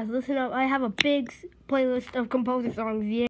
listen up. I have a big playlist of composer songs. Yeah.